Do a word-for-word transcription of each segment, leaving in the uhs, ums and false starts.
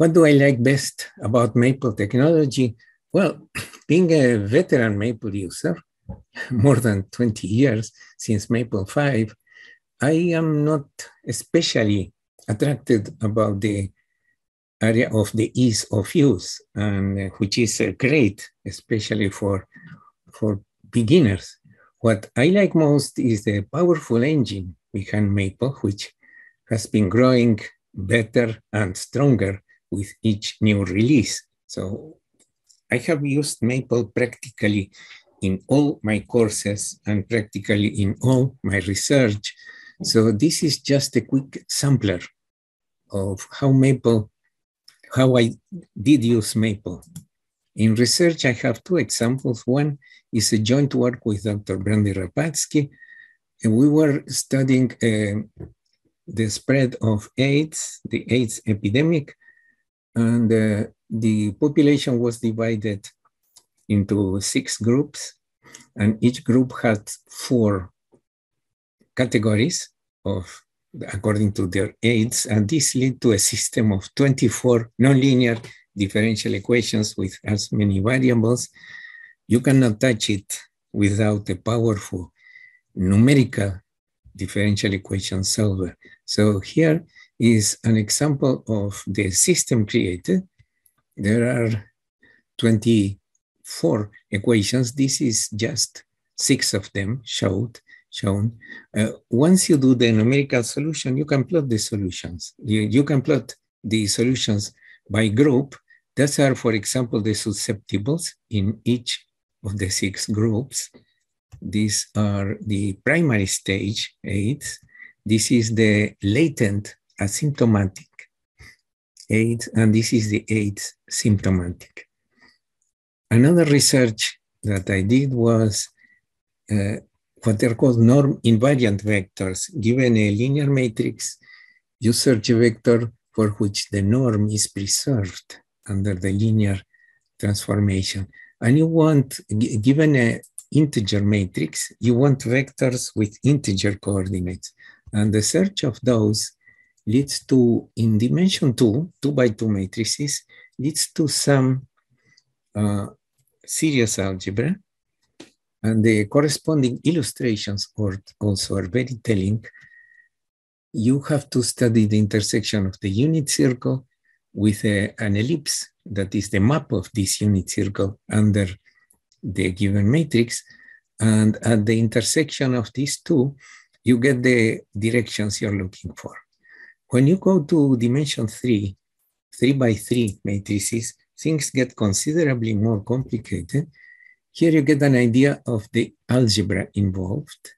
What do I like best about Maple technology? Well, being a veteran Maple user, more than twenty years since Maple five, I am not especially attracted about the area of the ease of use, and uh, which is uh, great, especially for, for beginners. What I like most is the powerful engine behind Maple, which has been growing better and stronger with each new release. So I have used Maple practically in all my courses and practically in all my research. So this is just a quick sampler of how Maple, how I did use Maple. In research, I have two examples. One is a joint work with Doctor Brandy Rapatsky, and we were studying uh, the spread of AIDS, the AIDS epidemic, and uh, the population was divided into six groups, and each group had four categories of according to their AIDS, and this led to a system of twenty-four nonlinear differential equations with as many variables. You cannot touch it without a powerful numerical differential equation solver. So here is an example of the system created. There are twenty-four equations. This is just six of them showed, shown. Uh, once you do the numerical solution, you can plot the solutions. You, you can plot the solutions by group. Those are, for example, the susceptibles in each of the six groups. These are the primary stage AIDS. This is the latent asymptomatic AIDS, and this is the AIDS symptomatic. Another research that I did was uh, what are called norm invariant vectors. Given a linear matrix, you search a vector for which the norm is preserved under the linear transformation. And you want, given a integer matrix, you want vectors with integer coordinates. And the search of those leads to, in dimension two, two by two matrices, leads to some uh, serious algebra. And the corresponding illustrations or also are very telling. You have to study the intersection of the unit circle with a, an ellipse that is the map of this unit circle under the given matrix. And at the intersection of these two, you get the directions you're looking for. When you go to dimension three, three by three matrices, things get considerably more complicated. Here you get an idea of the algebra involved.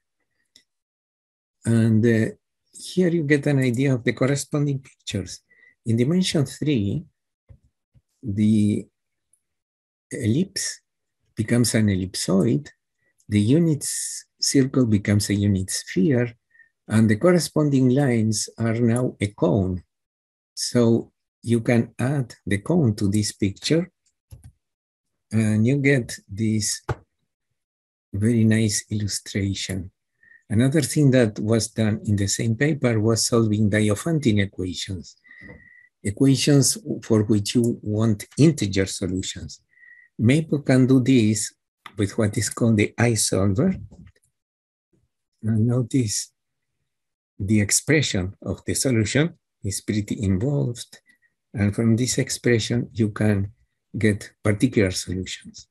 And uh, here you get an idea of the corresponding pictures. In dimension three, the ellipse becomes an ellipsoid, the unit circle becomes a unit sphere, and the corresponding lines are now a cone. So you can add the cone to this picture, and you get this very nice illustration. Another thing that was done in the same paper was solving Diophantine equations, equations for which you want integer solutions. Maple can do this with what is called the I-solver. Now notice the expression of the solution is pretty involved. And from this expression, you can get particular solutions.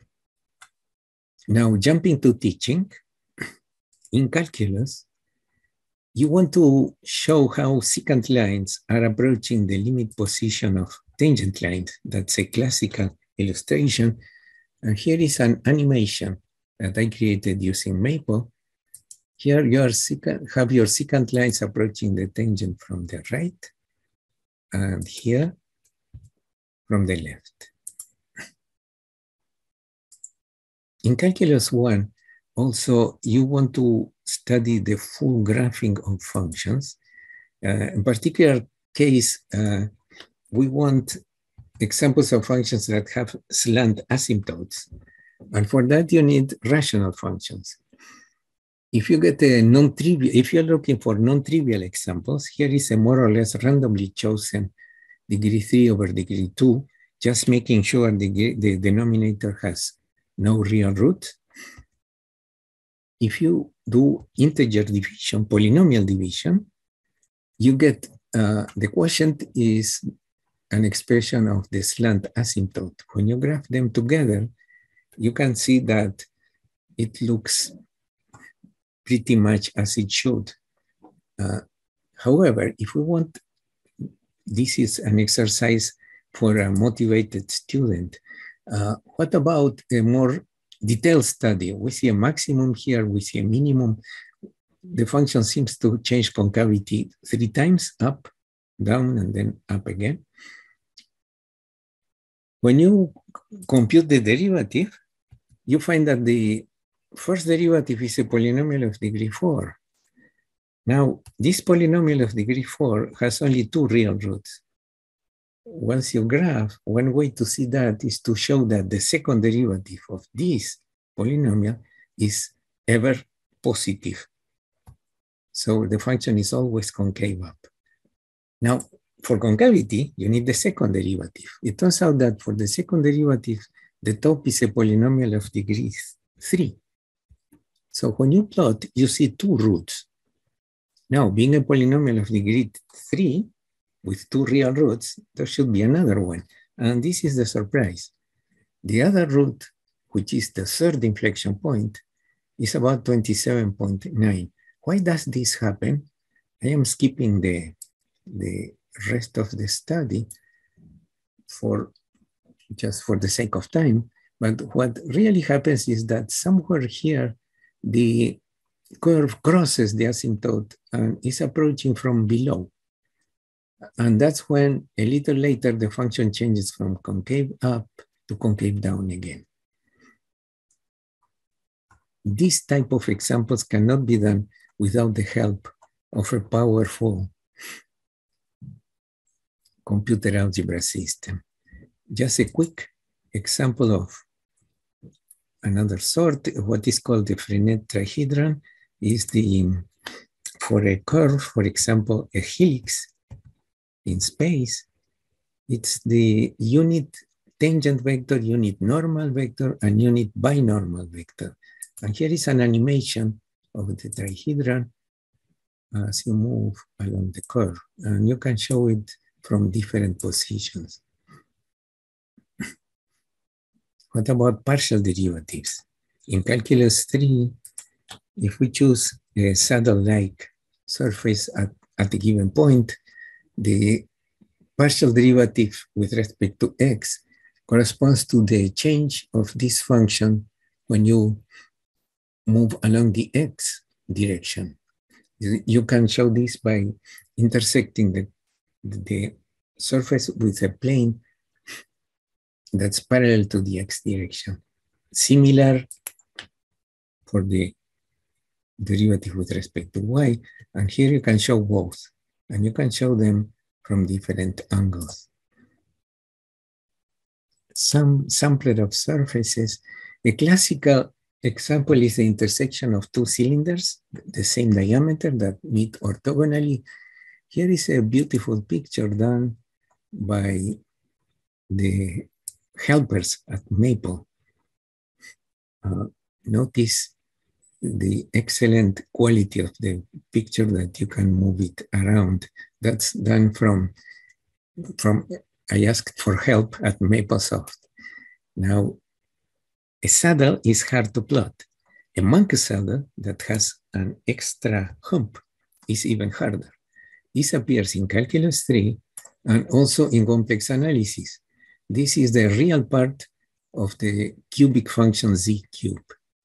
Now, jumping to teaching, in calculus, you want to show how secant lines are approaching the limit position of tangent lines. That's a classical illustration. And here is an animation that I created using Maple. Here you are secant, have your secant lines approaching the tangent from the right, and here from the left. In calculus one, also you want to study the full graphing of functions. Uh, in particular case, uh, we want examples of functions that have slant asymptotes. And for that, you need rational functions. If you get a non-trivial, if you're looking for non-trivial examples, here is a more or less randomly chosen degree three over degree two, just making sure the, the denominator has no real root. If you do integer division, polynomial division, you get uh, the quotient is an expression of the slant asymptote. When you graph them together, you can see that it looks pretty much as it should. Uh, however, if we want, this is an exercise for a motivated student. Uh, what about a more detailed study? We see a maximum here, we see a minimum. The function seems to change concavity three times, up, down, and then up again. When you compute the derivative, you find that the first derivative is a polynomial of degree four. Now, this polynomial of degree four has only two real roots. Once you graph, one way to see that is to show that the second derivative of this polynomial is ever positive. So the function is always concave up. Now, for concavity, you need the second derivative. It turns out that for the second derivative, the top is a polynomial of degree three. So when you plot, you see two roots. Now, being a polynomial of degree three, with two real roots, there should be another one. And this is the surprise. The other root, which is the third inflection point, is about twenty-seven point nine. Why does this happen? I am skipping the, the rest of the study for just for the sake of time. But what really happens is that somewhere here, the curve crosses the asymptote and is approaching from below. And that's when a little later, the function changes from concave up to concave down again. This type of examples cannot be done without the help of a powerful computer algebra system. Just a quick example of another sort, what is called the Frenet trihedron is the, for a curve, for example, a helix in space, it's the unit tangent vector, unit normal vector, and unit binormal vector. And here is an animation of the trihedron as you move along the curve. And you can show it from different positions. What about partial derivatives? In calculus three, if we choose a saddle-like surface at, at a given point, the partial derivative with respect to x corresponds to the change of this function when you move along the x direction. You can show this by intersecting the, the surface with a plane that's parallel to the x direction. Similar for the derivative with respect to y, and here you can show both, and you can show them from different angles. Some sampler of surfaces, a classical example is the intersection of two cylinders, the same diameter that meet orthogonally. Here is a beautiful picture done by the helpers at Maple. Uh, notice the excellent quality of the picture that you can move it around. That's done from, from I asked for help at Maplesoft. Now, a saddle is hard to plot. A monkey saddle that has an extra hump is even harder. This appears in calculus three and also in complex analysis. This is the real part of the cubic function z cube.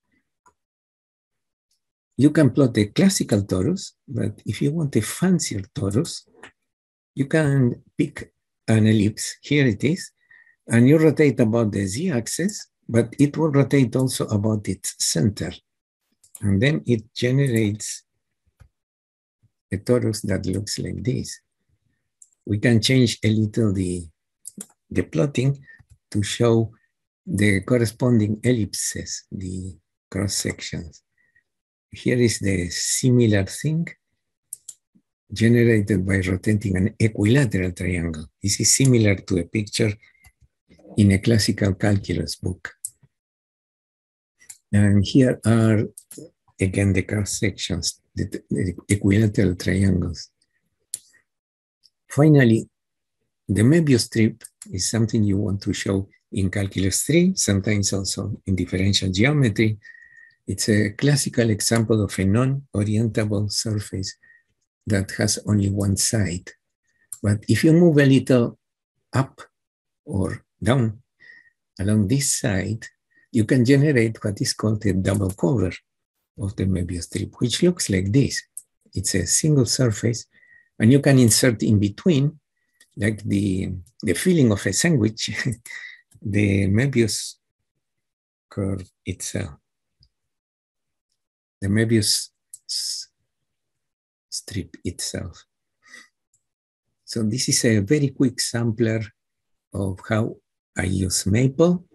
You can plot a classical torus, but if you want a fancier torus, you can pick an ellipse, here it is, and you rotate about the z-axis, but it will rotate also about its center. And then it generates a torus that looks like this. We can change a little the, the plotting to show the corresponding ellipses, the cross sections. Here is the similar thing. generated by rotating an equilateral triangle. This is similar to a picture in a classical calculus book. And here are, again, the cross sections, the, the equilateral triangles. Finally, the Möbius strip is something you want to show in calculus three, sometimes also in differential geometry. It's a classical example of a non-orientable surface that has only one side. But if you move a little up or down along this side, you can generate what is called a double cover of the Möbius strip, which looks like this. It's a single surface, and you can insert in between, like the, the filling of a sandwich, the Möbius curve itself, the Möbius strip itself. So this is a very quick sampler of how I use Maple